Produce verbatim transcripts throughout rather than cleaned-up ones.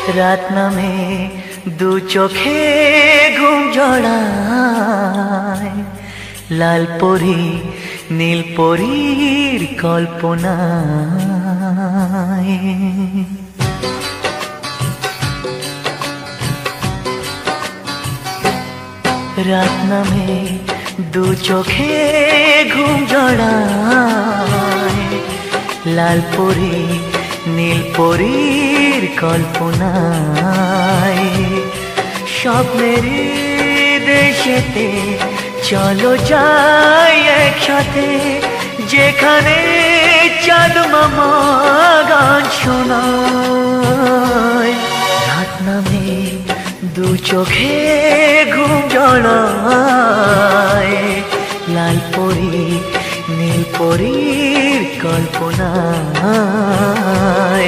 রাত নামে দু চোখে ঘুম জড়ায়, লাল পরি নীল পরীর কল্পনায়। রাত নামে দু চোখে ঘুম জড়ায়, লাল পরি নীল পরীর কল্পনায়। স্বপ্নের দেশেতে চলো যাই একসাথে, যেখানে চাঁদ মামা গান শোনায়। রাত নামে দু চোখে ঘুম জড়ায়, লাল পরি নীল পরীর কল্পনায়।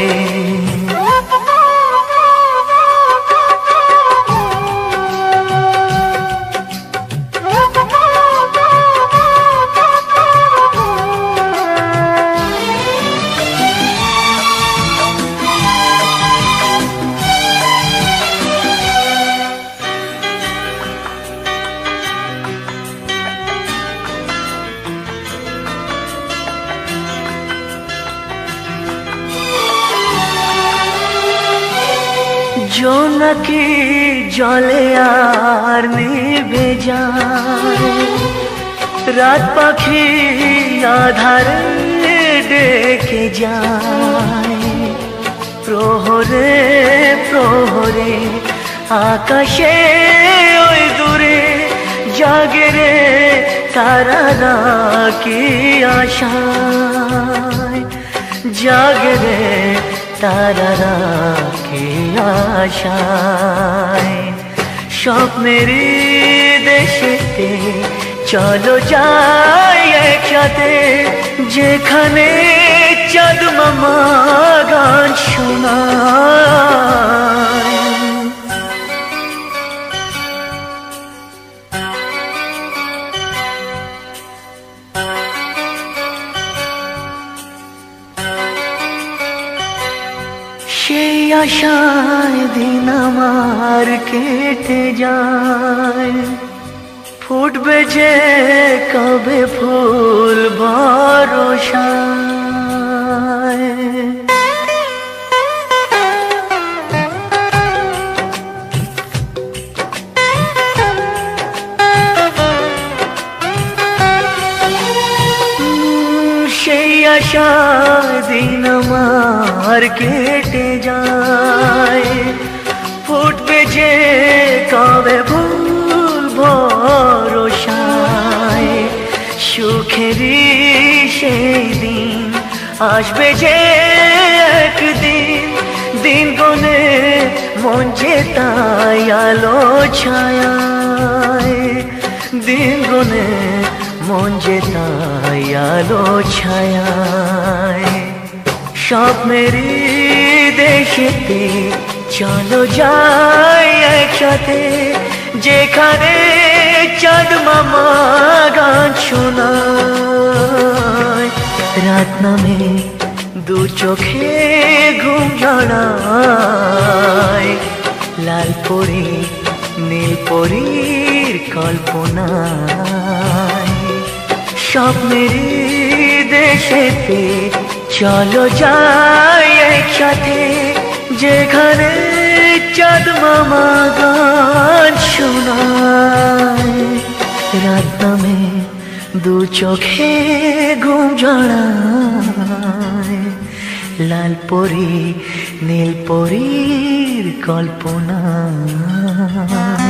জোনাকি জলে আর নিভে যায়, রাত পাখি আধারে ডেকে যায়। প্রহরে প্রহরে আকাশে ওই দূরে জাগে রে তারারা কি আশায়, জাগে রে তারারা কি আশায়। স্বপ্নের দেশেতে চলো যাই একসাথে, যেখানে চাঁদ মামা গান শোনায়। সেই আশায় দিন আমার কেটে যায়, ফুটবে যে কবে ফুল ভরসায়। সেই আশায় দিন আমার কেটে যায়, ফুটবে যে কবে ফুল ভরসায়। সুখেরই সেই দিন আসবে যে একদিন, দিন গনে মন যে তাই আলো ছায়ায়। দিন গনে মন যে তাই আলো ছায়ায়। স্বপ্নেরই দেশেতে চলো যাই একসাথে, যেখানে চাঁদ মামা গান শোনায়। রাত নামে দু চোখে ঘুম জড়ায়, লাল পরি নীল পরীর কল্পনায়। স্বপ্নেরই দেশেতে চলো যাই একসাথে, যেখানে চাঁদ মামা গান শোনায়। রাত নামে দু চোখে ঘুম জড়ায়, লাল পরি নীল পরীর কল্পনায়।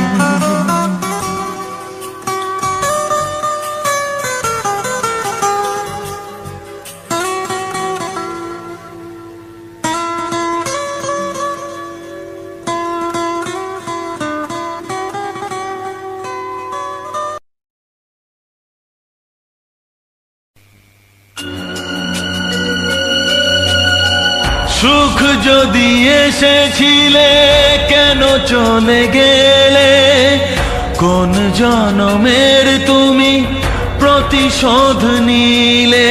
সুখ যদি এসেছিলে কেন চলে গেলে, কোন জনমের তুমি প্রতিশোধ নিলে।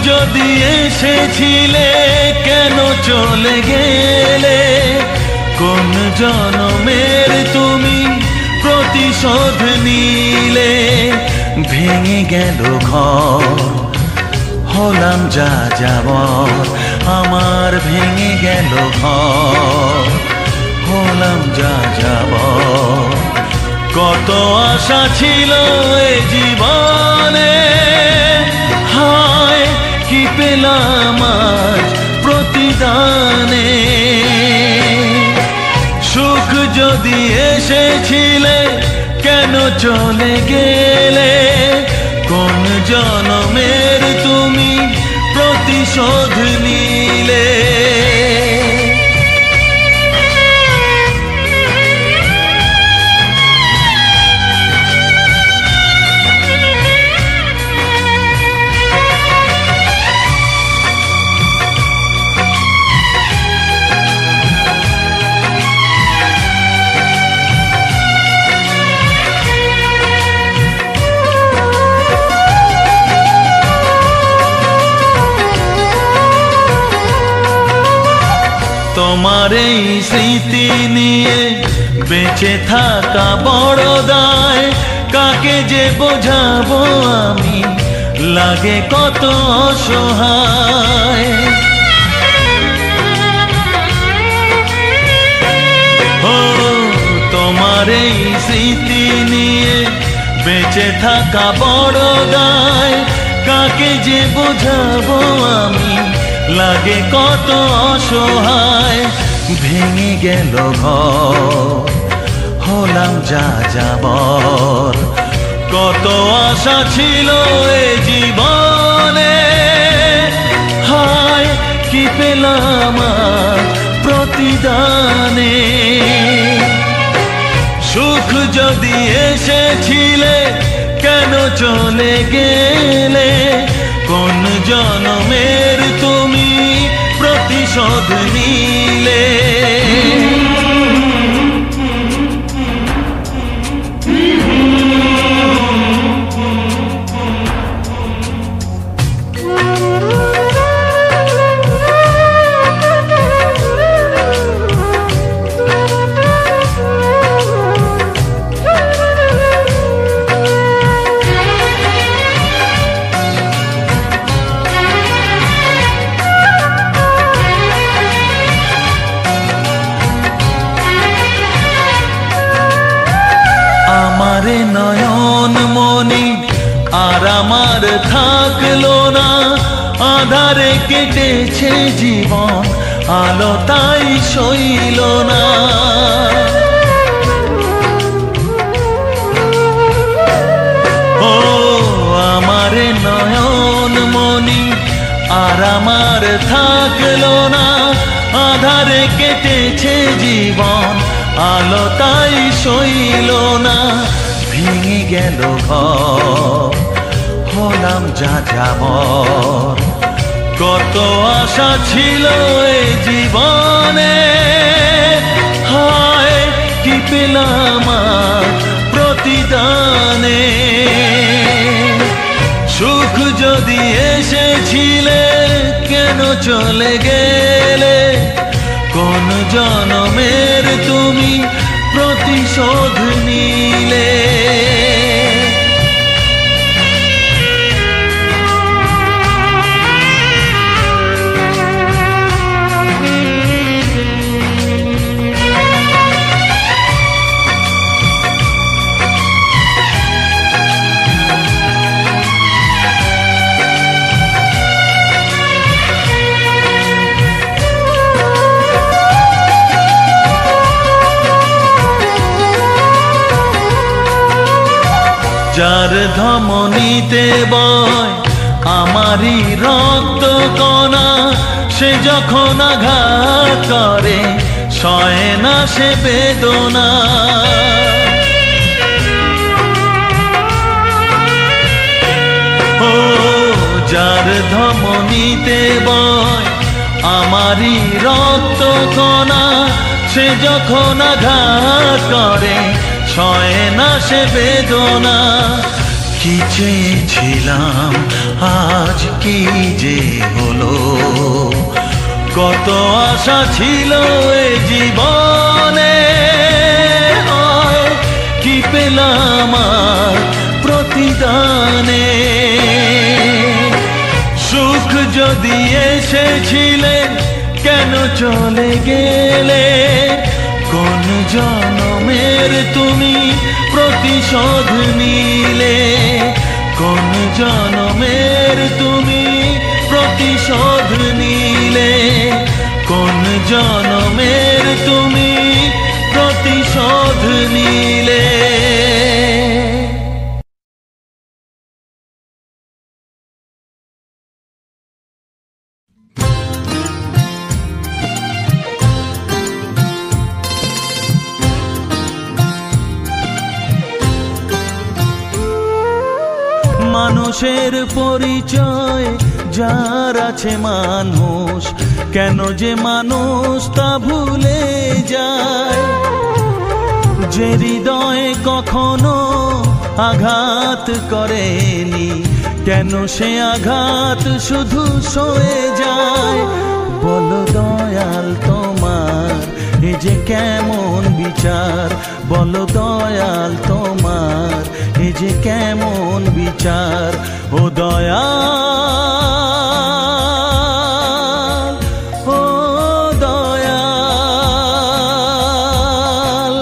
যদি এসেছিলে কেন চলে গেলে কোন জনমের তুমি প্রতিশোধ নিলে ভেঙে গেল ঘর হলাম যা যাবর আমার ভেঙে গেল ঘর হলাম যা যাবর কত আশা ছিল এ জীবনে হায় কি পেলাম আজ প্রতিদানে সুখ যদি এসেছিলে কেন চলে গেলে কোন জনমের তুমি প্রতিশোধ নিলে তোমার এই স্মৃতি নিয়ে বেঁচে থাকা বড় দায় কাকে যে বোঝাবো আমি লাগে কত অসহায় ও তোমার এই স্মৃতি নিয়ে বেঁচে থাকা বড় দায় কাকে যে বোঝাবো আমি লাগে কত অসহায় ভেঙে গেল ঘর হলাম যা যাবর কত আশা ছিল এ জীবনে হায় কি পেলাম প্রতিদানে সুখ যদি এসেছিলে কেন চলে গেলে কোন জনমের তুমি প্রতিশোধ নিলে আমারে নয়ন মনি আর আমার থাকলো না আধারে কেটেছে জীবন আলো তাই সইল না ও আমারে নয়ন মনি আর আমার থাকলো না আধারে কেটেছে জীবন আলো তাই সইল না ভেঙে গেল ঘর হলাম যা যাবর কত আশা ছিল এ জীবনে হায় কি পেলাম প্রতিদানে সুখ যদি এসেছিলে কেন চলে গেলে কোন জনমের তুমি প্রতিশোধ নিলে যার ধমনীতে বয় আমারই রক্ত কণা সে যখন আঘাত করে সয় না সে বেদনা ও যার ধমনীতে বয় আমারই রক্ত কণা সে যখন আঘাত করে সয় না সে বেদনা কি চেয়েছিলাম আজ কি যে হলো, কত আশা ছিল এ জীবনে, কি পেলাম আর প্রতিদানে। সুখ যদি এসেছিলে কেন চলে গেলে, কোন জনমের তুমি প্রতিশোধ নিলে, কোন জনমের তুমি প্রতিশোধ নিলে, কোন জনমের তুমি প্রতিশোধ নিলে। মানুষের পরিচয় যার আছে মানুষ, কেন যে মানুষ তা ভুলে যায়। যে হৃদয়ে কখনো আঘাত করেনি, কেন সে আঘাত শুধু সয়ে যায়। বলো দয়াল তোমার এ যে কেমন বিচার, বলো দয়াল তোমার এ যে কেমন বিচার। ও দয়াল, ও দয়াল।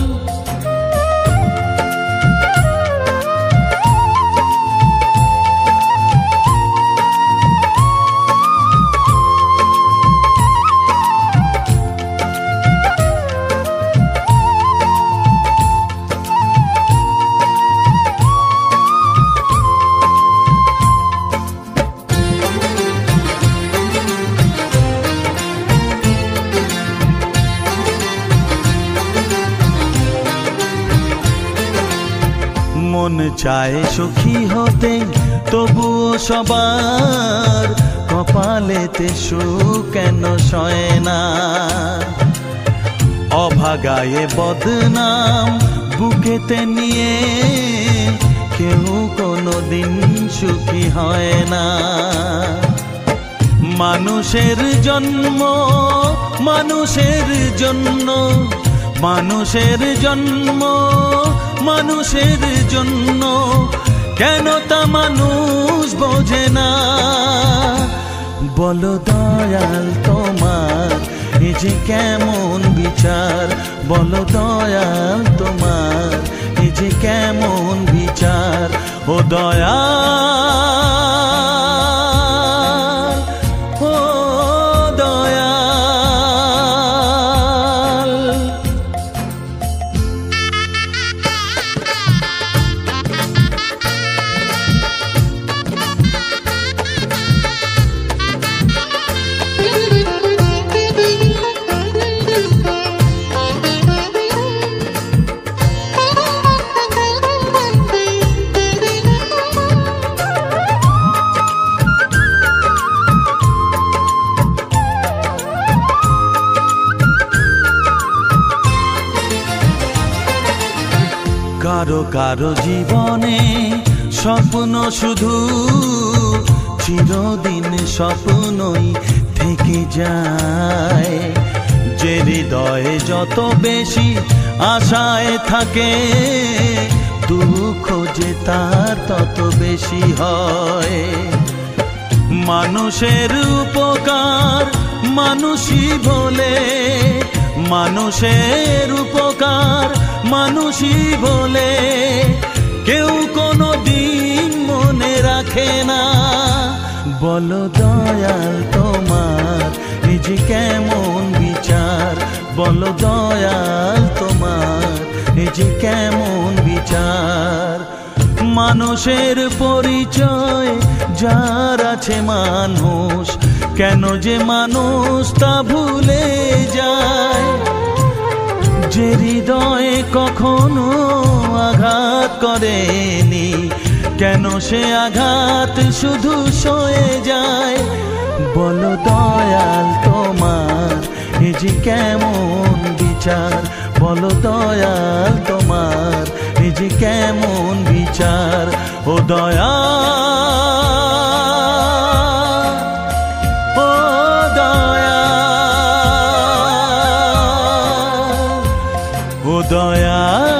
মন চায় সুখী হতে, তবুও সবার কপালেতে সুখ কেন সয় না। অভাগায়ে বদনাম বুকেতে নিয়ে কেউ কোনো দিন সুখী হয় না। মানুষের জন্ম মানুষের জন্য, মানুষের জন্ম মানুষের জন্য, কেন তা মানুষ বোঝে না। বলো দয়াল তোমার এ যে কেমন বিচার, বলো দয়াল তোমার এ যে কেমন বিচার। ও দয়াল, ও দয়াল। কারো কারো জীবনে স্বপ্ন শুধু চিরদিন স্বপ্নই থেকে যায়। যে হৃদয়ে যত বেশি আশায় থাকে, দুঃখ যে তার তত বেশি হয়। মানুষের উপকার মানুষই বলে, মানুষের উপকার মানুষই বলে, কেউ কোনো দিন মনে রাখে না। বলো দয়াল তোমার এ যে কেমন বিচার, বলো দয়াল তোমার এ যে কেমন বিচার। মানুষের পরিচয় যার আছে মানুষ, কেন যে মানুষ তা ভুলে যায়। যে হৃদয়ে কখনো আঘাত করেনি, কেন সে আঘাত শুধু সয়ে যায়। বলো দয়াল তোমার এ যে কেমন বিচার, বলো দয়াল তোমার এ এ যে কেমন বিচার ও দয়া ও দয়া ও দয়া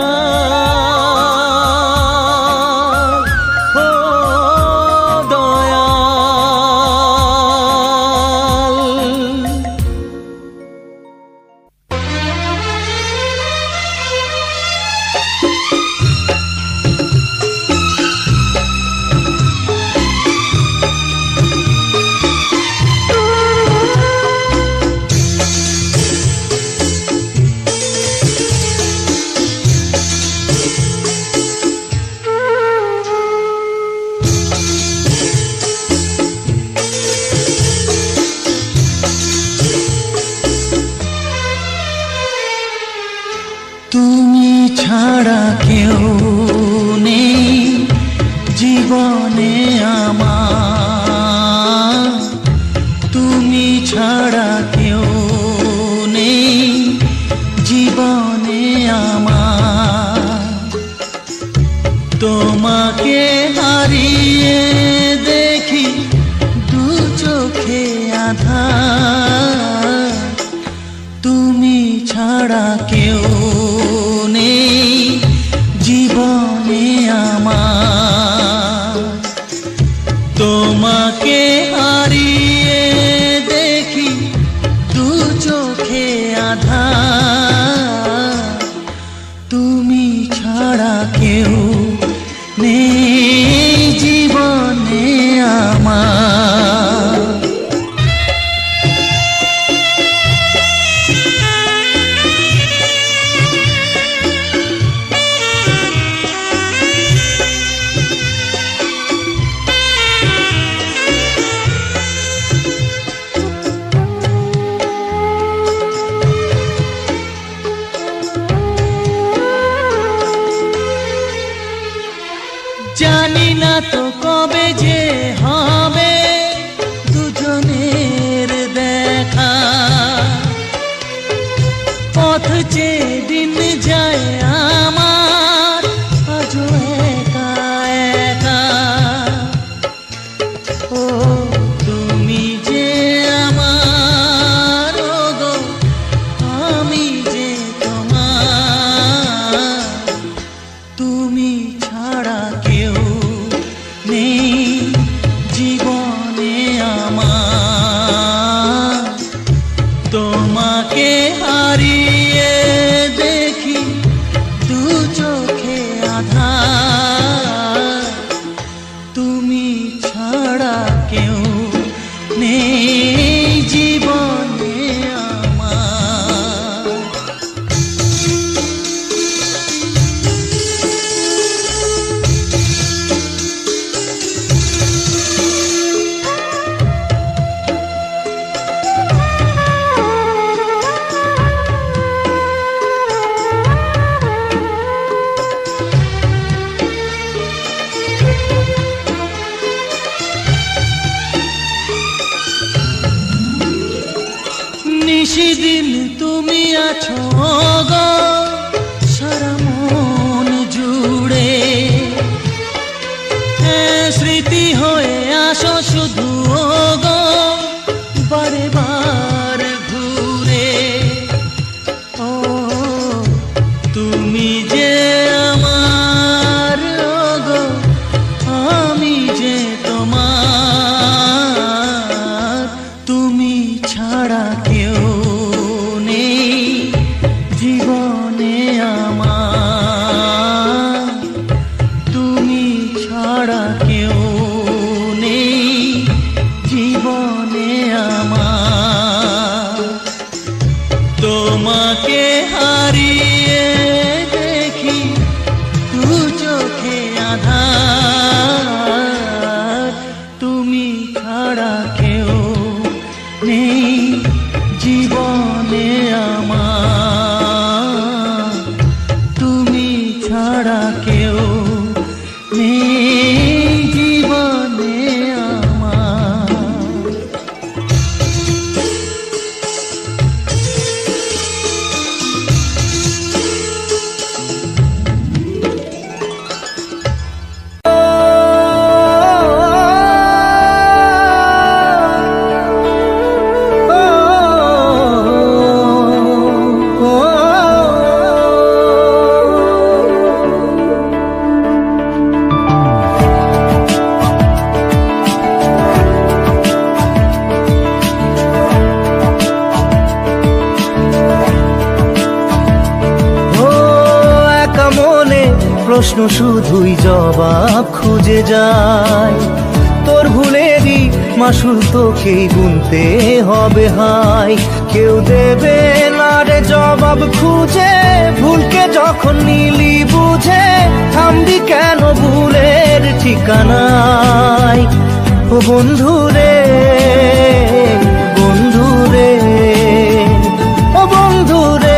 তুমি ছাড়া কেউ নেই জীবনে আমার, তুমি ছাড়া কেউ নেই জীবনে আমার। তোমাকে হারিয়ে দেখি দু চোখে আঁধার, তুমি ছাড়া কেউ নেই জীবনে আমার। তোমাকে হারিয়ে দেখি দু চোখে আঁধার, তুমি ছাড়া কেউ নেই জীবনে আমার। জানি না তো কবে যে হবে দুজনের দেখা, পথ চেয়ে দিন যায় আমার আজও একা একা। ও তুমি যে আমার, ও গো আমি যে তোমার, তুমি ছাড়া কেউ নেই জীবনে আমার। তোমাকে হারিয়ে দেখি দু চোখে আঁধার, তুমি ছাড়া কেউ নেই জীবনে আমার। নিশিদিন তুমি আছো গো সারা মন জুড়ে, স্মৃতি হয়ে আসো শুধু গো বারে বার ঘুরে। ও তুমি যে আমার, গো আমি যে তোমার, তুমি ছাড়া কেউ নেই জীবনে আমার। তুমি ছাড়া কেউ নেই জীবনে আমার। তোমাকে হারিয়ে দেখি দু চোখে আঁধার, তুমি ছাড়া কেউ নেই জীবনে আমার। তুমি ছাড়া কেউ নেই জীবনে আমার। প্রশ্ন শুধুই জবাব খুঁজে যায়। তোর ভুলেরই মাসুল তোকেই গুনতে হবে হায়। কেউ দেবে না রে জবাব খুঁজে, ভুলকে যখন নিলি বুঝে থামবি কেন ভুলের ঠিকানায়। ও বন্ধু রে, বন্ধু রে, ও বন্ধু রে,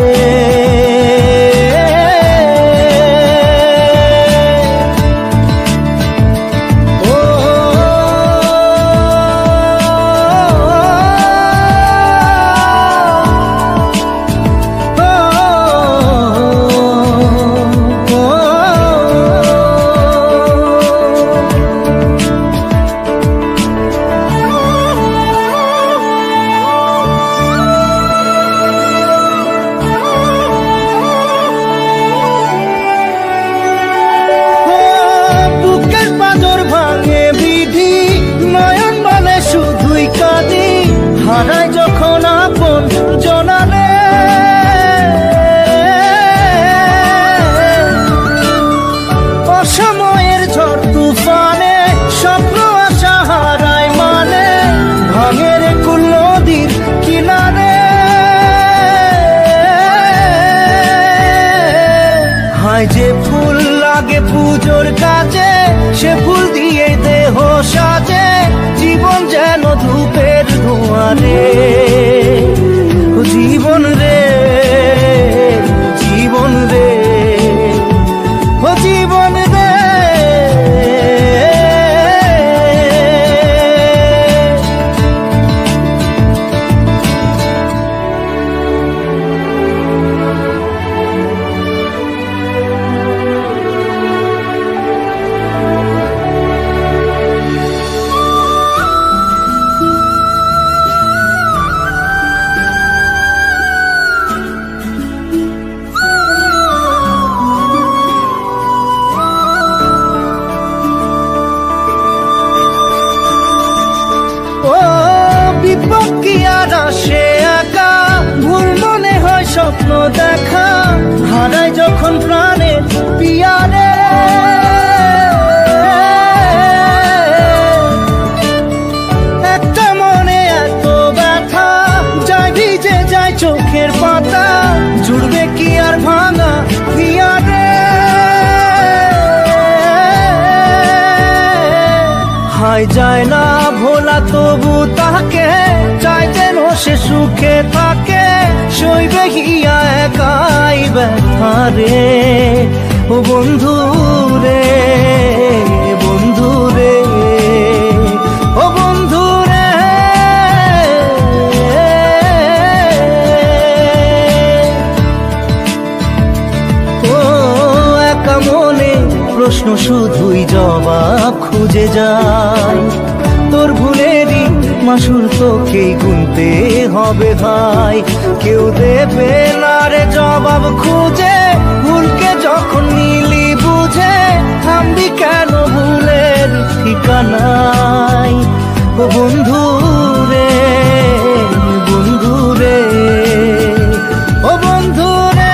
হারাই যখন আপন জনারে, অসময়ের ঝড় তুফানে স্বপ্ন আশা হারায় মানে, ভাঙের কুল নদীর কিনারে। হায় যে ফুল লাগে পুজোর কাজে, সে ফুল দিয়ে দেহ সাজে, জীবন যেন ধূপের ধোঁয়ারে। ও জীবন রে, জীবন রে, ও জীবন রে, সে একা ভুল মনে হয় স্বপ্ন দেখা, হারাই যখন প্রাণে পিয়ারে। একটা মনে এত ব্যথা যায় ভিজে যায় চোখের পাতা, জুড়বে কি আর ভাঙা পিয়ারে। হায় যায় না ভোলা তবু তাকে, চাই যেন সে সুখে থাকে, সইবে হিয়া একাই ব্যথা রে। ও বন্ধু রে, বন্ধু রে, ও বন্ধু রে, ও একা মনে প্রশ্ন শুধুই জবাব খুঁজে যায়। তোর ভুলেরই মাসুল তোকেই গুনতে হবে ভাই। কেউ দেবে না রে জবাব খুঁজে, ভুলকে যখন নিলি বুঝে থামবি কেন ভুলের ঠিকানায়। ও বন্ধু রে, বন্ধু রে, ও বন্ধু রে,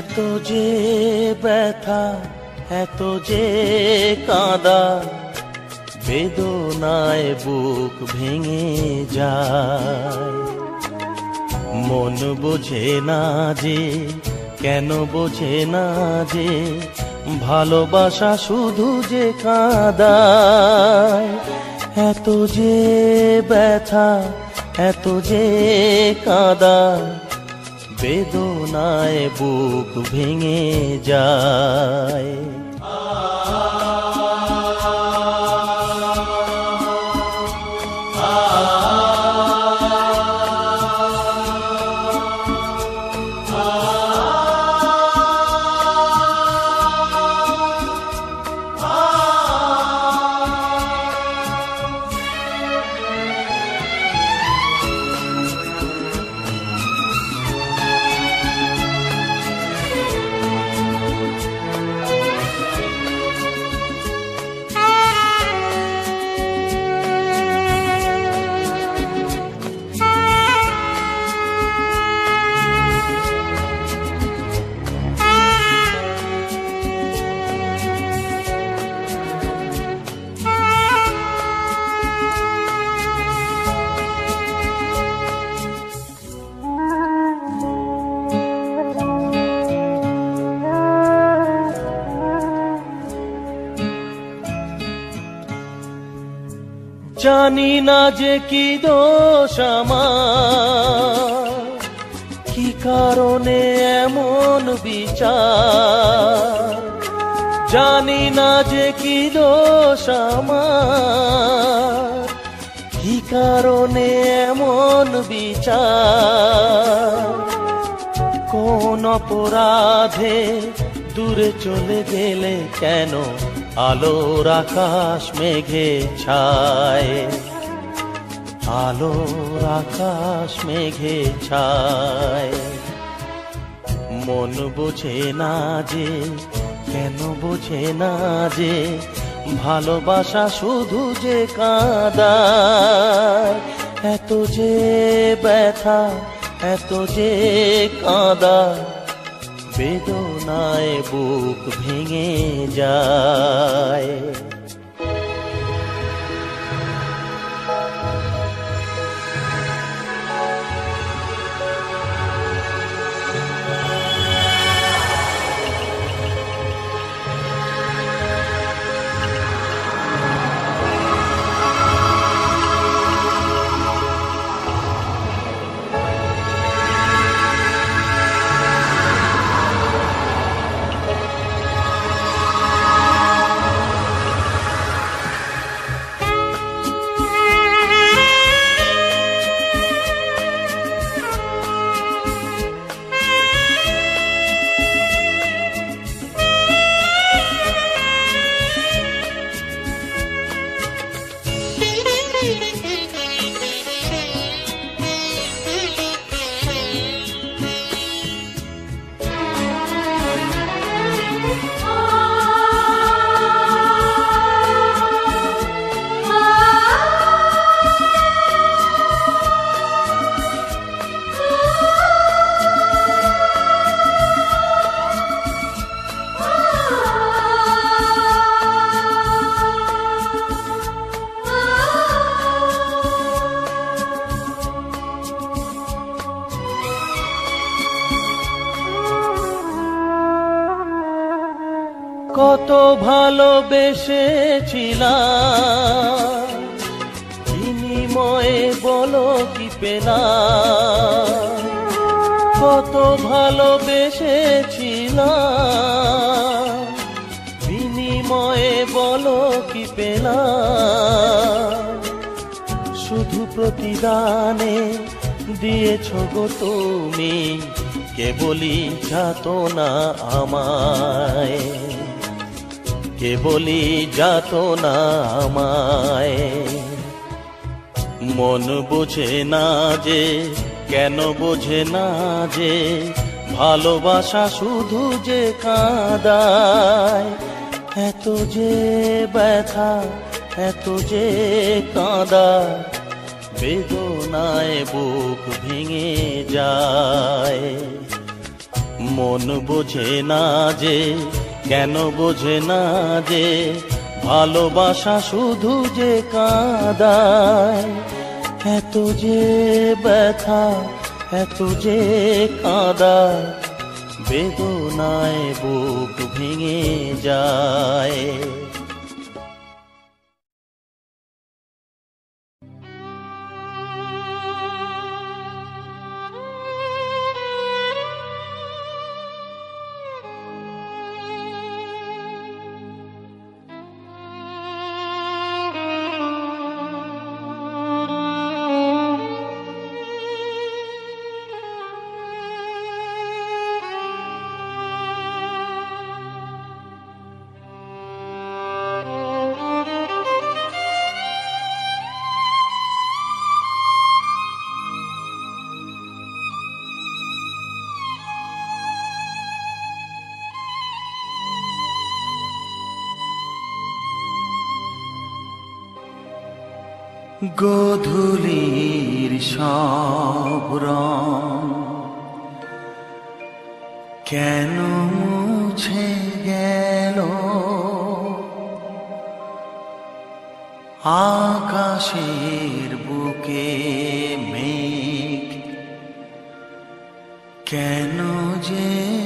এত যে ব্যথা এত যে কাঁদা বেদনায় বুক ভেঙে যায় মন বোঝে না যে কেন বোঝে না যে ভালোবাসা শুধু যে কাঁদায় এত যে ব্যথা এত যে কাঁদা বেদনায় বুক ভেঙে যায় জানি না যে কি দোষ আমার কি কারণে এমন বিচার জানি না যে কি দোষ আমার কি কারণে এমন বিচার কোন অপরাধে দূরে চলে গেলে কেন আলোর আকাশ মেঘে ছায় আলোর আকাশ মেঘে ছায় মন বোঝে না যে কেন বোঝে না যে ভালোবাসা শুধু যে কাঁদায় এত যে ব্যথা এত যে কাঁদা বেদনায় বুক ভেঙে যায় কত ভালোবেসেছিলাম বিনিময়ে বলো কি পেলাম কত ভালোবেসেছিলাম বিনিময়ে বলো কি পেলাম শুধু প্রতিদানে দিয়েছ গো তুমি কেবলই যাতনা আমায় কেবলই যাতনা আমায় মন বোঝে না যে কেন বোঝে না যে ভালোবাসা শুধু যে কাঁদায় এত যে ব্যথা এত যে কাঁদা বেদনায় বুক ভেঙে যায় মন বোঝে না যে, কেন বোঝে না যে, ভালোবাসা শুধু যে কাঁদায়। এত যে ব্যথা, এত যে কাঁদা, বেদনায় বুক ভেঙে যায়। গোধূলির সব রং কেন মুছে গেল, আকাশের বুকে মেঘ কেন যে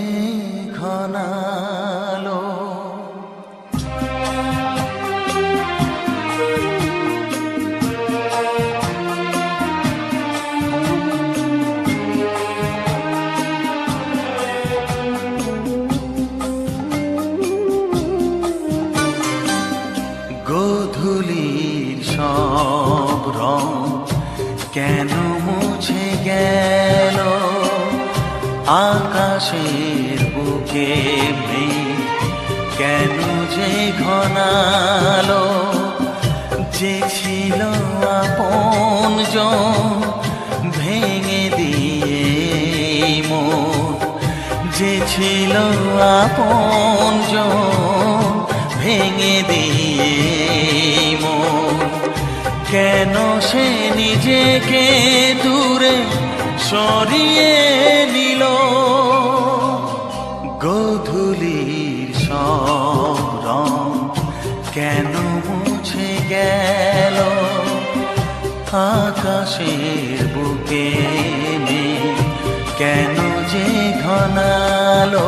ঘনালো। গোধূলির সব রং কেন মুছে গেল, আকাশের বুকে মেঘ কেন যে ঘনালো। যে ছিল আপনজন ভেঙে দিয়ে মন, যে ছিল আপনজন ভেঙে দিয়ে মন, কেন সে নিজেকে দূরে সরিয়ে নিল। গোধূলির সব রং কেন মুছে গেল, আকাশের বুকে মেঘ কেন যে ঘনালো।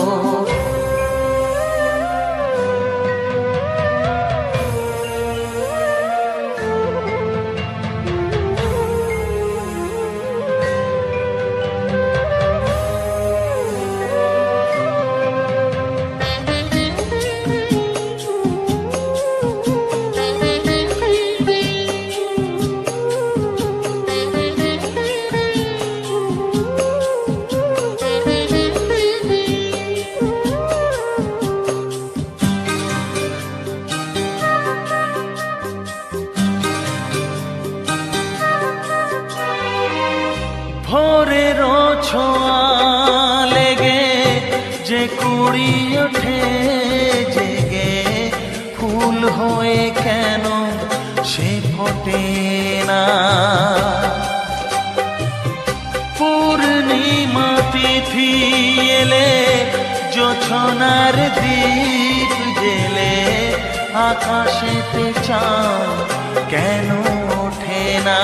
ভোরের ছোঁয়া লেগে যে কুড়ি ওঠে জেগে, ফুল হয়ে কেন সে ফোটে না। পূর্ণিমা তিথি এলে জোছনার দীপ জেলে, আকাশেতে চাঁদ কেন ওঠে না।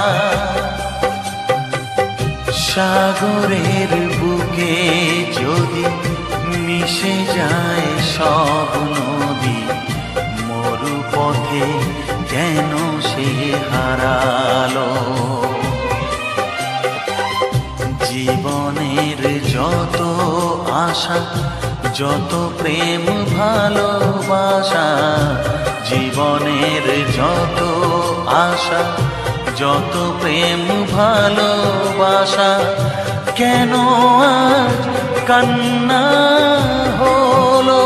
সাগরের বুকে যদি মিশে যায় সব নদী, মরু পথে কেন সে হারালো। জীবনের যত আশা, যত প্রেম ভালোবাসা, জীবনের যত আশা, যত প্রেম ভালোবাসা, কেন আজ কান্না হলো।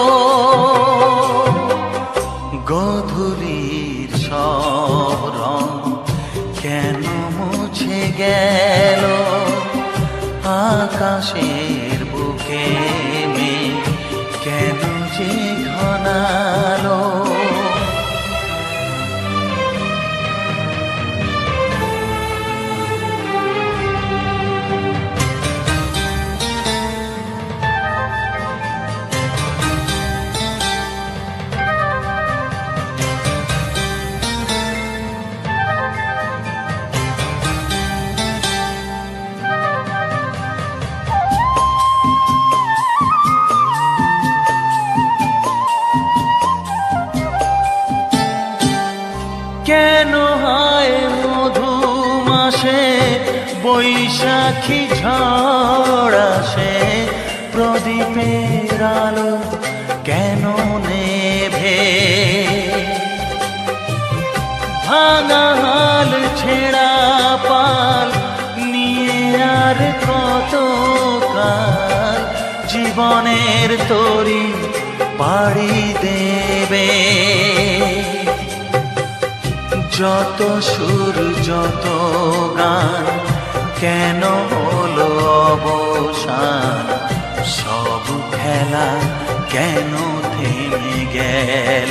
গোধূলির সব রং কেন মুছে গেল, আকাশের বুকে মেঘ কেন যে ঘনালো। মাসে বৈশাখী ঝড় আসে, প্রদীপের আলো কেন নেভে? ভাঙা হাল ছেঁড়া পাল নিয়ে আর কত কাল জীবনের তরি পাড়ি দেবে? যত সুর যত গান কেন হলো অবসান? সব খেলা কেন থেমে গেল?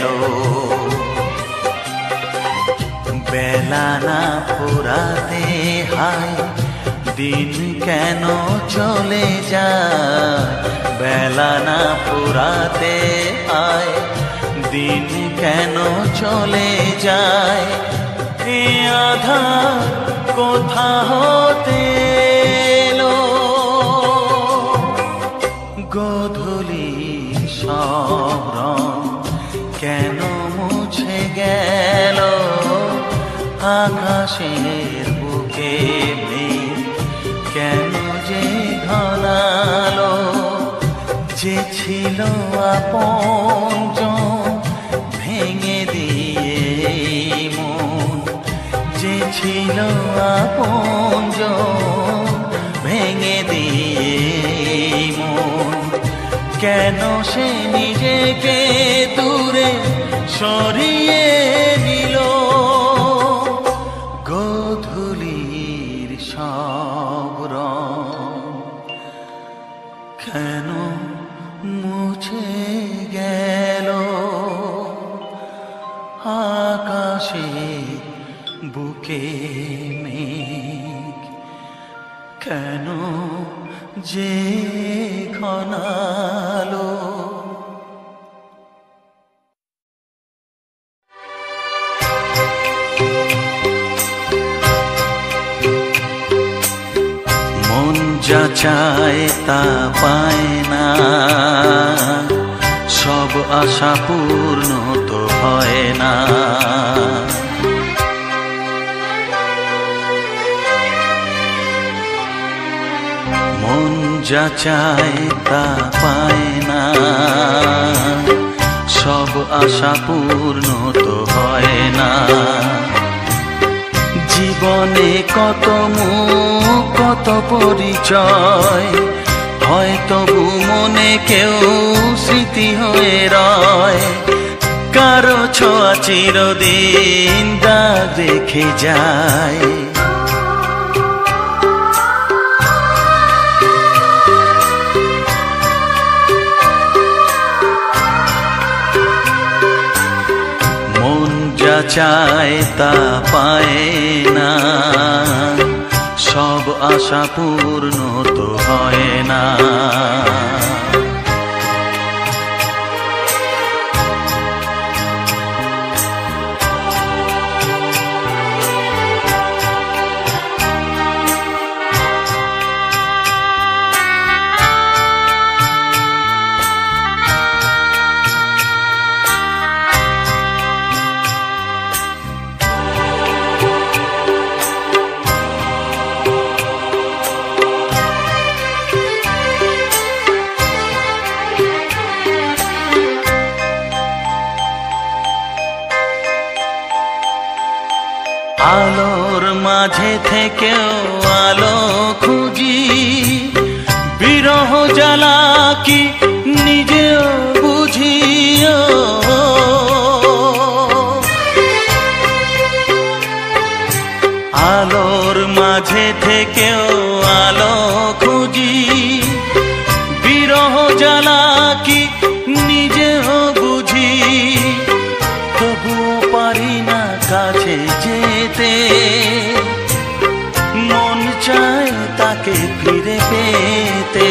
বেলা না ফুরাতে হায় দিন কেন চলে যায়? বেলা না ফুরাতে হায় দিন কেন চলে যায়? এ আধার কোথা হতে এলো? গোধূলির সব রং কেন মুছে গেল? আকাশের বুকে মেঘ কেন যে ঘনালো? যে ছিল আপনজন ভেঙে দিয়ে মন, যে ছিল আপনজন ভেঙে দিয়ে মন, কেন সে নিজেকে দূরে সরিয়ে নিল? গোধূলির সব রং কেন মুছে গেল? আকাশে বুকে মেঘ কেন যে ঘনালো? মন যা চায় তা পায় না, সব আশা পূর্ণ তো হয় না। মন যা চায় তা পায় না, সব আশা পূর্ণ তো হয় না। জীবনে কত মুখ কত পরিচয়, হয় তবু মনে কেউ স্মৃতি হয়ে রয়। কারো ছোঁয়া চিরদিন দাগ রেখে যায়। মন যা চায় তা পায় না, সব আশা পূর্ণ তো হয় না। আলোর মাঝে থেকেও আলো খুঁজি, বিরহ জ্বালা কি নিজেও বুঝিও। আলোর মাঝে থেকেও আলো খুঁজি, বিরহ জ্বালা কি নিজেও বুঝি। তবুও পারি না কাছে যেতে, মন চায় তাকে ফিরে পেতে।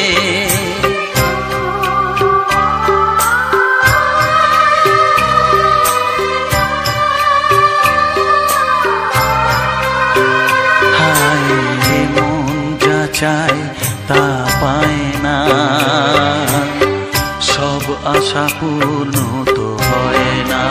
হায় মন যা চায় তা পায় না, সব আশা পূর্ণ তো হয় না।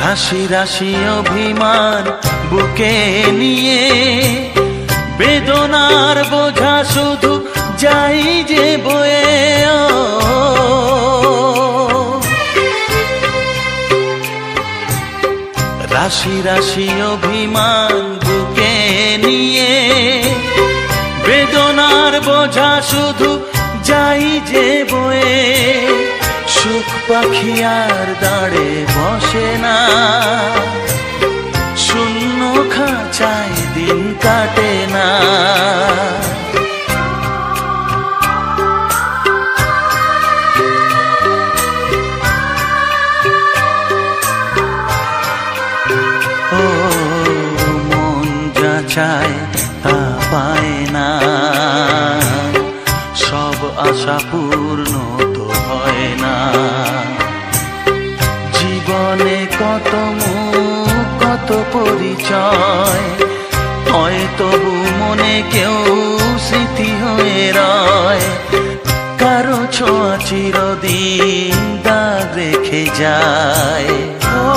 রাশি রাশি অভিমান বুকে নিয়ে বেদনার বোঝা শুধু যাই যে বয়ে রাশি রাশি অভিমান বুকে নিয়ে বেদনার বোঝা শুধু যাই যে বয়ে সুখ পাখি আর দাঁড়ে বসে না শূন্য খাঁচায় দিন কাটে না ও মন যা চায় তা পায় না সব আশা পূর্ণ তো হয় না জীবনে কত মুখ কত পরিচয় হয় তবু মনে কেউ স্মৃতি হয়ে রয় কারো ছোঁয়া চিরদিন দাগ রেখে যায় ও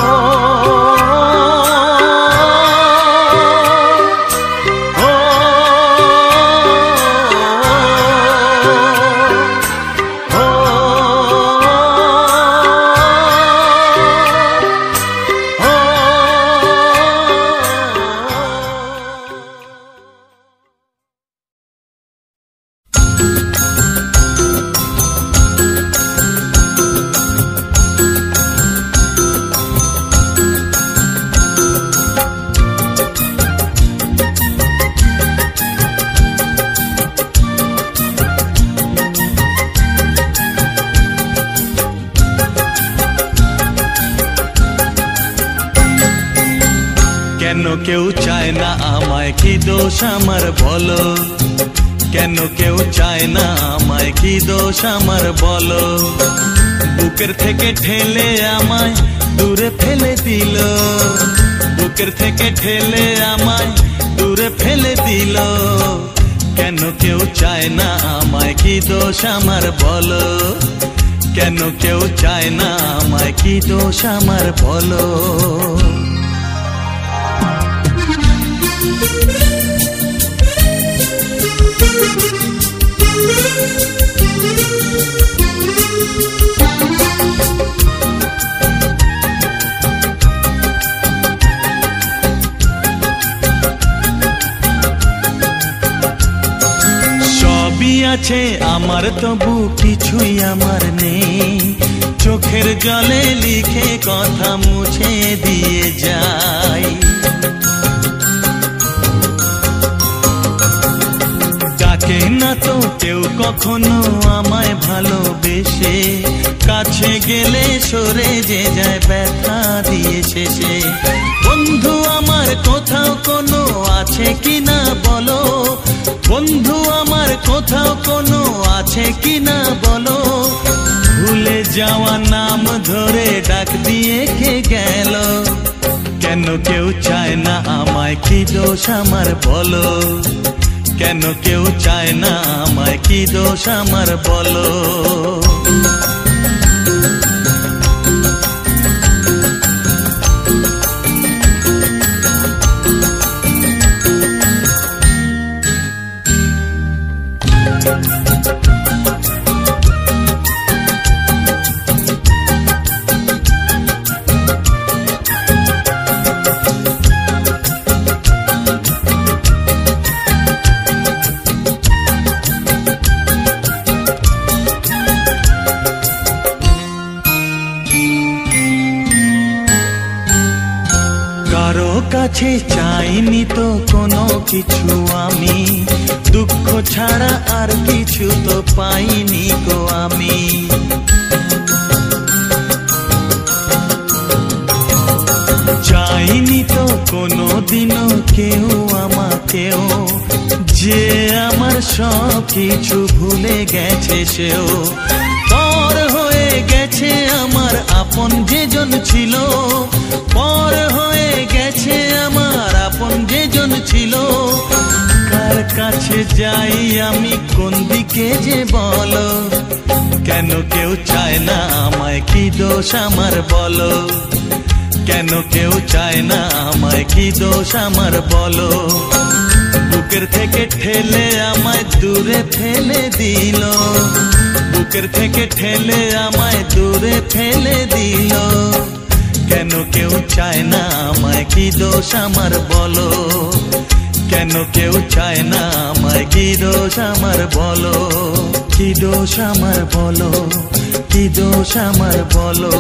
কেউ চায় না আমায় কি দোষ আমার বলো কেন কেউ চায় না আমায় কি দোষ আমার বলো বুকের থেকে ঠেলে আমায় দূরে ফেলে দিল বুকের থেকে ঠেলে আমায় দূরে ফেলে দিল কেন কেউ চায় না আমায় কি দোষ আমার বলো কেন কেউ চায় না আমায় কি দোষ আমার বলো সবই আছে আমার তবু কিছুই আমার নেই চোখের জলে লিখে কথা মুছে দিয়ে যাই ডাকে না তো কেউ কখনো আমায় ভালোবেসে কাছে গেলে সরে যে যায় ব্যথা দিয়ে শেষে বন্ধু আমার কোথাও কোনো আছে কিনা বলো বন্ধু আমার কোথাও কোনো আছে কিনা বলো ভুলে যাওয়া নাম ধরে ডাক দিয়ে কে গেল কেন কেউ চায় না আমায় কি দোষ আমার বলো কেন কেউ চায় না আমায় কি দোষ আমার বলো কাছে চাইনি তো কোনো কিছু আমি দুঃখ ছাড়া আর কিছু তো পাইনি গো আমি চাইনি তো কোনো দিনও কেউ আমাকেও যে আমার সব কিছু ভুলে গেছে সেও পর হয়ে গেছে আমার আপন যেজন ছিল পর হয়ে গেছে আমার আপন যেজন ছিল কার কাছে যাই আমি কোন দিকে যে বলো কেন কেউ চায় না আমায় কি দোষ আমার বলো কেন কেউ চায় না আমায়, কি দোষ আমার বলো? বুকের থেকে ঠেলে আমায় দূরে ফেলে দিল, বুকের থেকে ঠেলে আমায় দূরে ফেলে দিল। কেন কেউ চায় না আমায়, কি দোষ আমার বলো? কেন কেউ চায় না আমায়, কি দোষ আমার বলো? কি দোষ আমার বলো? কি দোষ আমার বলো?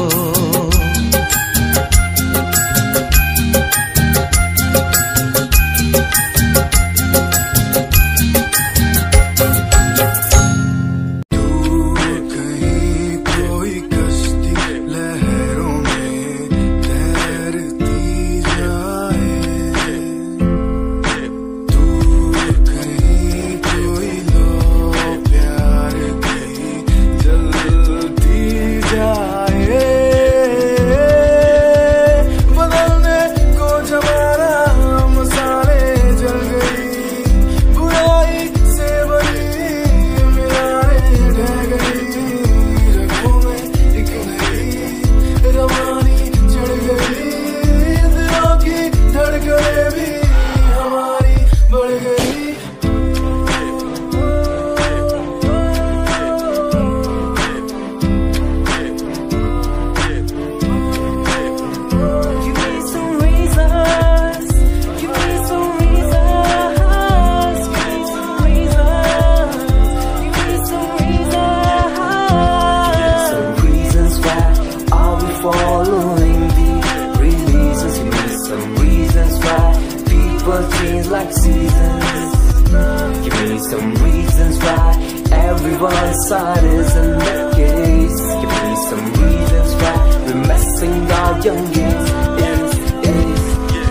Like seasons, give me some reasons why everyone's side is in the case. Give me some reasons why we're messing our young days. Is, is.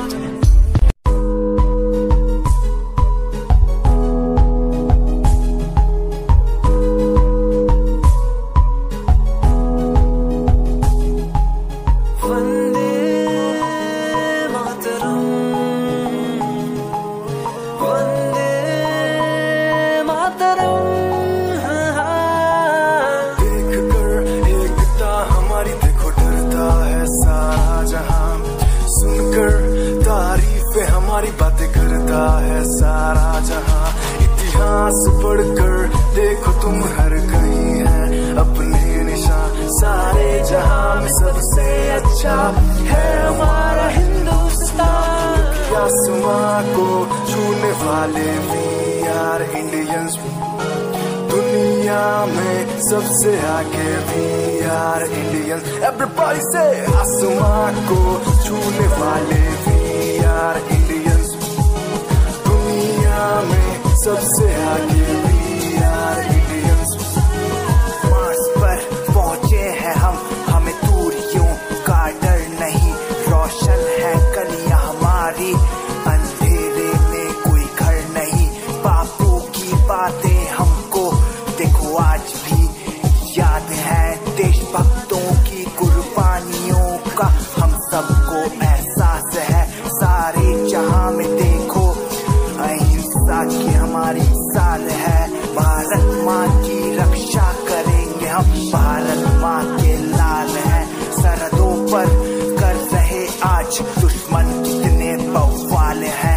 हमारी बातें करता है सारा जहां, इतिहास पढ़कर देखो तुम हर कहीं है अपने निशान। सारे जहां में सबसे अच्छा है हमारा हिंदुस्तान। आसमां को छूने वाले भी यार इंडियंस, दुनिया में सबसे आगे भी यार इंडियंस। एवरीबॉडी से आसमां को छूने वाले भी यार इंडियंस, दुनिया में सबसे आगे भी यार इंडियंस। मार्स पर पहुंचे हैं हम, हमें दूरियों का डर नहीं। रोशन है गलियां हमारी, अंधेरे में कोई घर नहीं। बापू की बातें हमको देखो आज भी याद है, देशभक्तों की कुर्बानियों का हम सबको एहसास है। सारे जहां में देखो अहिंसा की हमारी साल है। भारत माँ की रक्षा करेंगे हम, भारत माँ के लाल हैं। सरहदों पर कर रहे आज दुश्मन कितने बवाल हैं।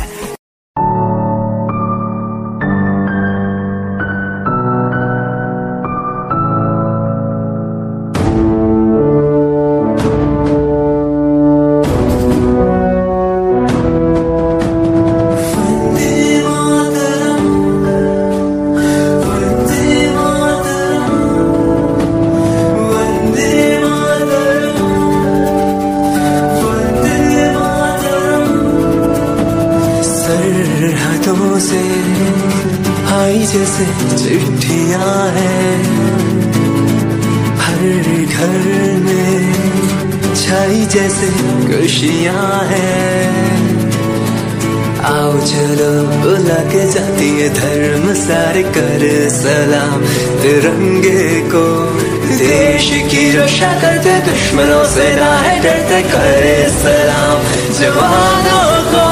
से आई जैसे चिट्ठियां हैं, हर घर में छाई जैसे खुशियां हैं। आओ चलो बुला के जाती है धर्म सारे कर सलाम तिरंगे को। देश की रक्षा करते दुश्मनों से ना है डरते, करे सलाम जवानों को।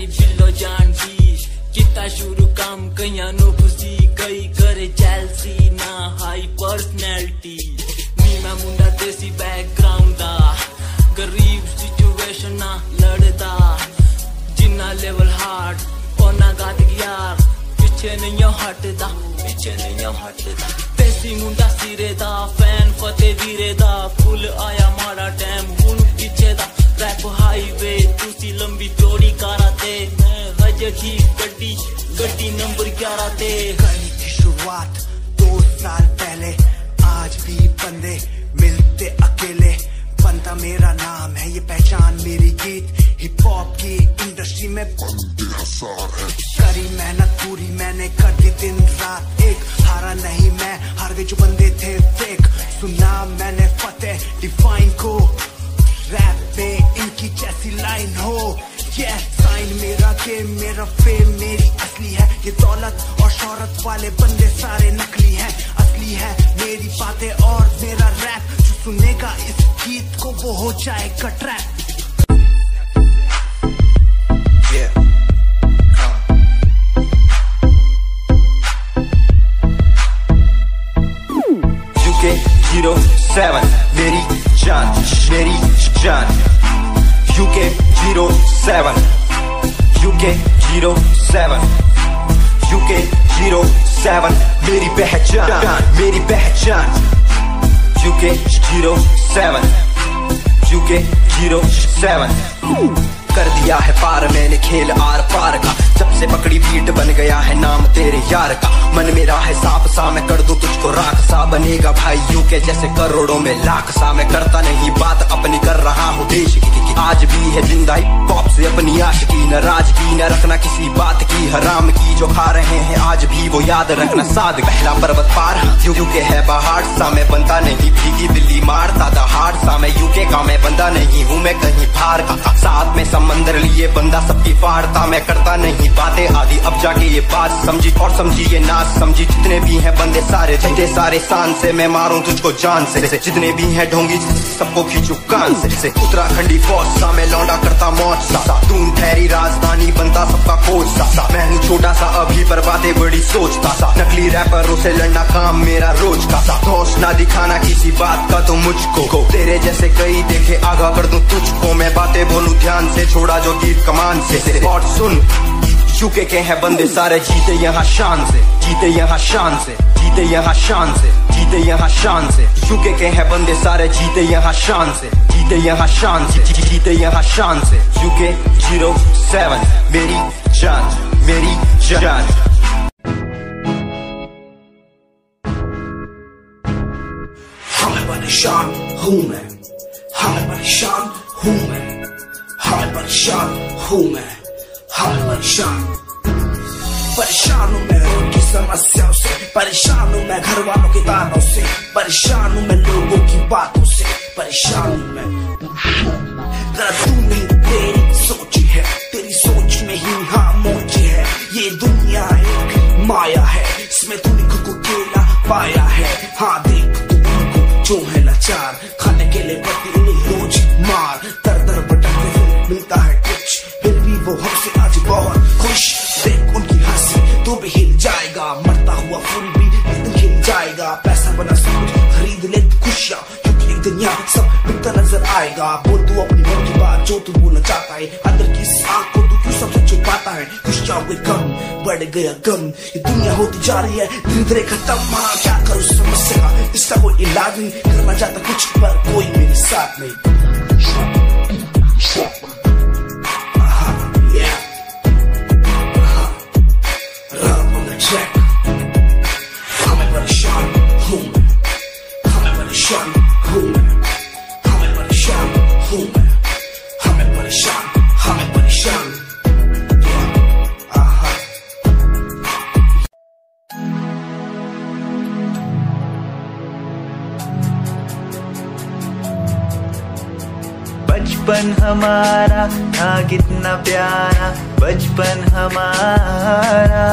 जानी बिल्लो जान दी किता शुरू काम कया नो खुशी कई करे चैल्सी ना हाई पर्सनैलिटी नी मैं मुंडा देसी बैकग्राउंड दा गरीब सिचुएशन ना लड़दा जिन्ना लेवल हार्ड ओना गाद यार पीछे नहीं हटदा पीछे नहीं हटदा देसी मुंडा सिरे दा फैन फतेह वीरे दा फुल आया माड़ा टाइम हुन पीछे दा रैप हाईवे तुसी लंबी चौड़ी कारा ते मैं हजे ठीक गड्डी गड्डी नंबर ग्यारह ते कहीं की शुरुआत दो साल पहले आज भी बंदे मिलते अकेले बनता मेरा नाम है ये पहचान मेरी गीत हिप हॉप की इंडस्ट्री में बंदे हजार है करी मेहनत पूरी मैंने कर दी दिन रात एक हारा नहीं मैं हार गए जो बंदे थे फेक सुना मैंने फतेह डिफाइन को रैप पे इनकी जैसी लाइन हो ये साइन मेरा गेम मेरा फेम मेरी असली है ये दौलत और शोहरत वाले बंदे सारे नकली हैं असली है मेरी बातें और मेरा रैप जो सुनेगा इस गीत को वो हो जाएगा ट्रैप जीरो सेवन मेरी जान मेरी जान UK zero seven UK zero seven UK zero seven मेरी पहचान मेरी पहचान UK zero seven UK zero seven कर दिया है पार मैंने खेल आर पार का जब से पकड़ी बीट बन गया है नाम तेरे यार का मन मेरा है साफ सा मैं कर दूं तुझको राख सा बनेगा भाई यू के जैसे करोड़ों में लाख सा मैं करता नहीं बात अपनी कर रहा हूँ देश की, की, की आज भी है जिंदा हिप हॉप से अपनी आशिकी नाराजगी न रखना किसी बात की हराम की जो खा रहे हैं आज भी वो याद रखना साद पहला पर्वत पार यू के है पहाड़ सा मैं बनता नहीं भीगी दिल्ली मारता दहाड़ सा मैं यूके का मैं बंदा नहीं हूँ मैं कहीं बाहर का साथ में समंदर लिए बंदा सबकी फाड़ता मैं करता नहीं बातें आदि अब जाके ये बात समझी और समझी ये नाच समझी जितने भी हैं बंदे सारे जितने सारे शान से मैं मारूं तुझको जान से जितने भी हैं ढोंगी सबको खींचू कान से, से उत्तराखंडी फौज सा मैं लौंडा करता मौज सा दून ठहरी राजधानी बनता सबका कोच सा, सा मैं हूँ छोटा सा अभी पर बातें बड़ी सोचता सा नकली रैपरों से लड़ना काम मेरा रोज का सा होश ना दिखाना किसी बात का तो मुझको तेरे जैसे कई देखे आगा कर दूं तुझको मैं बातें बोलूं ध्यान से छोड़ा जो तीर कमान से, से और सुन यूके के हैं बंदे सारे जीते यहाँ शान से जीते यहाँ शान से जीते यहाँ शान से जीते यहाँ शान से यूके के हैं बंदे सारे जीते यहाँ शान से जीते यहाँ शान से जीते यहाँ शान से यूके जीरो सेवन मेरी जान मेरी जान हमें परेशान हूँ मैं हमें परेशान हूँ मैं हमें परेशान हूँ मैं हमें परेशान परेशान हूँ मैं रोड की समस्याओं से परेशान हूँ मैं घर वालों के तानों से परेशान हूँ मैं लोगों की बातों से परेशान हूँ मैं जरा तू नहीं तेरी सोच है तेरी सोच में ही हाँ मोची है ये दुनिया एक माया है इसमें तूने खुद को अकेला पाया है हाँ देख तू जो है लाचार खाने के लिए पति उन्हें रोज मार दर दर भटकते फिर मिलता है कुछ फिर भी वो हमसे आज बहुत खुश देख उनकी हंसी तो भी हिल जाएगा मरता हुआ फूल भी एक दिन खिल जाएगा पैसा बना सब कुछ खरीद ले खुशियाँ क्योंकि एक दिन यहाँ सब बिकता नजर आएगा बोल तू अपनी मन की बात जो तू बोलना चाहता है अंदर की आँख को तू क्यों सबसे छुपाता है खुशियाँ हुई कम बढ़ गया गम ये दुनिया होती जा रही है धीरे धीरे खत्म हाँ क्या करूँ समस्या का इसका कोई इलाज नहीं करना चाहता कुछ पर कोई मेरे साथ नहीं हमें परेशान हूँ मैं हमें परेशान हूँ मैं हमें परेशान हूँ मैं हमें परेशान हमें परेशान बचपन हमारा था कितना प्यारा बचपन हमारा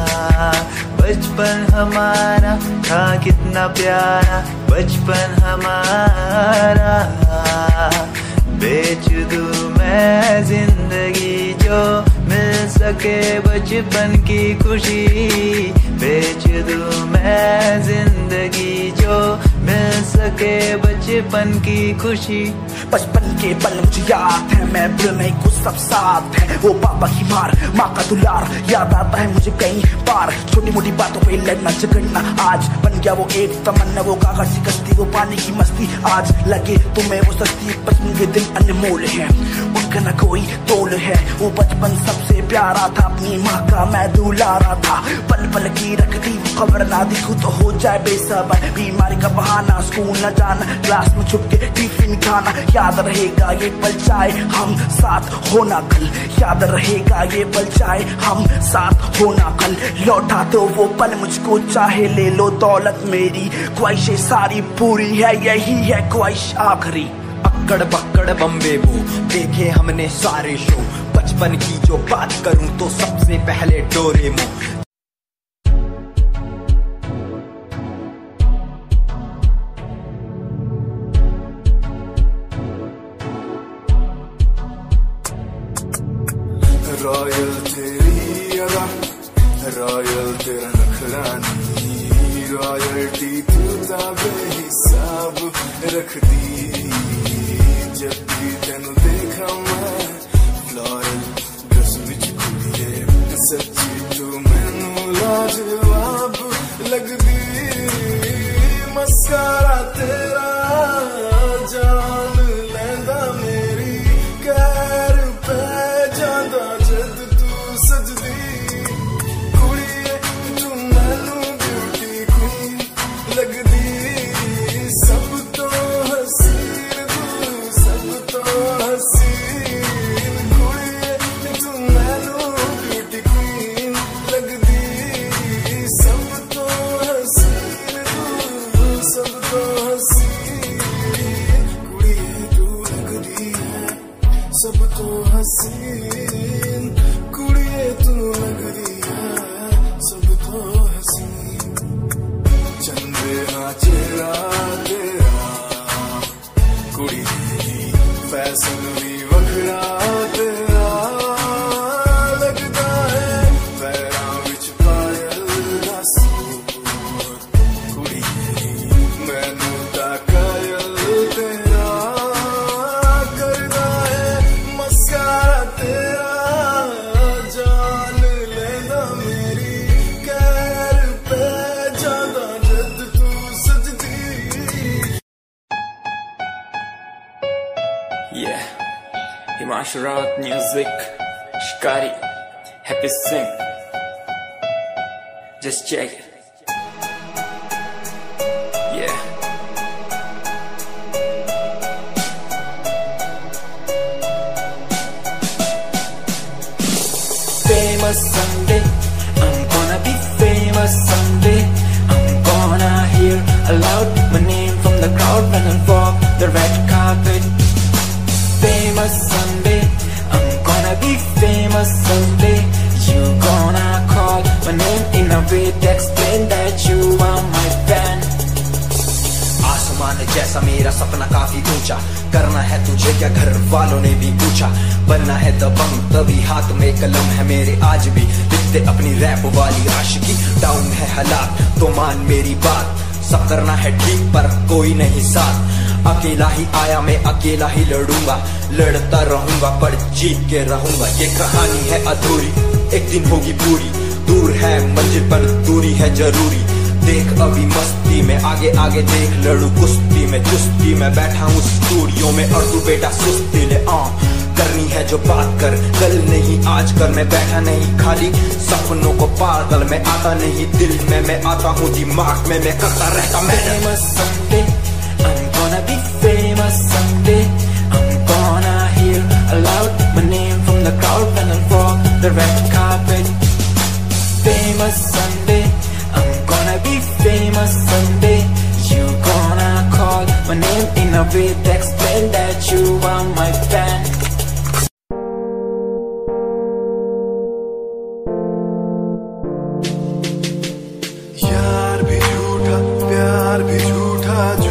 बचपन हमारा था कितना प्यारा बचपन हमारा बेच दूं मैं जिंदगी जो मिल सके बचपन की खुशी, बेच दूं मैं जिंदगी जो मिल सके बचपन की खुशी। बचपन के पल मुझे याद है, मैं भूल नहीं कुछ सब साथ है। वो पापा की मार, माँ का दुलार याद आता है मुझे कई बार। छोटी मोटी बातों पे लड़ना झगड़ना आज बन गया वो एक तमन्ना। वो कागज की कश्ती, वो पानी की मस्ती, आज लगे तुम्हें वो सस्ती। बचपन के दिन अनमोल है, उनका न कोई तोल है। वो बचपन सबसे प्यारा था, अपनी माँ का मैं दुलारा था। पल पल की रखती खबर ना दिखूं तो हो जाए बेसबर। बीमारी का बहाना, स्कूल न जाना, क्लास में छुप के टिफिन खाना। याद रहेगा ये पल चाहे हम साथ होना कल, याद रहेगा ये पल चाहे हम साथ होना कल। लौटा दो वो पल मुझको, चाहे ले लो दौलत मेरी। ख्वाहिशें सारी पूरी है, यही है ख्वाहिश आखिरी। अक्कड़ बक्कड़ बम्बे वो देखे हमने सारे शो। बचपन की जो बात करूं तो सबसे पहले डोरेमोन। रॉयल तेरी अदा, रॉयल तेरा नखरानी, रॉयल्टी तू बेहिसाब रख दी। जब भी तेनू देखा मैं फ्लोरल ड्रेस विच कुड़िए, सच्ची तू मैनू लाजवाब लगदी। मस्कारा तेरा जान लैंदा मेरी, कैर पे जांदा जद तू सजदी। कुड़िए तू मैनू ब्यूटी क्वीन लगदी। सब तो हसीन तू, सब तो हसीन। कुड़िए तू मैनू ब्यूटी क्वीन लगदी। सब तो हसीन तू, सब तो हसीन। कुड़िए तू लगदी है सब तो हसीन। कुड़िए तू लगदी है सब तो हसीन। चंदे हाँ चेहरा तेरा, कुड़ी फैशन भी वखरा तेरा। लगदा है पैरां विच पायल दा सूर, कुड़ी मैनू ता कायल तेरा। करदा है मस्कारा तेरा, जान लेंदा मेरी, कैर पे जांदा जद तू सजदी। Yeah, Himanshu Rawat music, Shikari, Happy Singh. Just check it. Yeah. Famous someday, I'm gonna be famous someday. I'm gonna hear aloud my name from the crowd when I walk the red carpet. Famous someday, I'm gonna be famous someday. You gonna call my name in a way to explain that you are my fan. आसमान जैसा मेरा सपना काफी ऊंचा, करना है तुझे क्या घर वालों ने भी पूछा। बनना है दबंग तभी हाथ में कलम है मेरे आज भी, लिखते अपनी रैप वाली आशिकी। डाउन है हालात तो मान मेरी बात, सब करना है ठीक पर कोई नहीं साथ। अकेला ही आया मैं अकेला ही लड़ूंगा, लड़ता रहूंगा पर जीत के रहूंगा। ये कहानी है अधूरी, एक दिन होगी पूरी। दूर है मंजिल पर दूरी है जरूरी। देख अभी मस्ती में आगे आगे देख, लड़ू कुश्ती में चुस्ती में। बैठा हूँ स्टूडियो में और तू बेटा सुस्ती ले। आ करनी है जो बात कर, कल नहीं आज कर। मैं बैठा नहीं खाली सपनों को पागल में आता नहीं दिल में मैं आता हूँ दिमाग में मैं करता रहता मैं। Famous someday, I'm gonna be famous someday. I'm gonna hear aloud my name from the crowd when I walk the red carpet. Famous someday, I'm gonna be famous someday. You gonna call my name in a way to explain that you are my fan. यार भी झूठा, प्यार भी झूठा,